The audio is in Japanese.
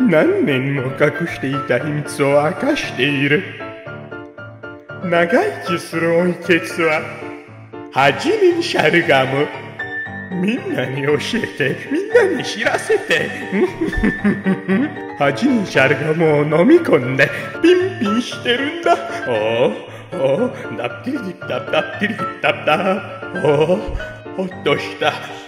何年も隠していた秘密を明かしている。長生きするおいけつははじめにシャルガム。みんなに教えて、みんなに知らせて。はじめシャルガムを飲み込んでピンピンしてるんだ。おお、ダッティリディッダッダッティリディッダッダ。おお、ほっとした。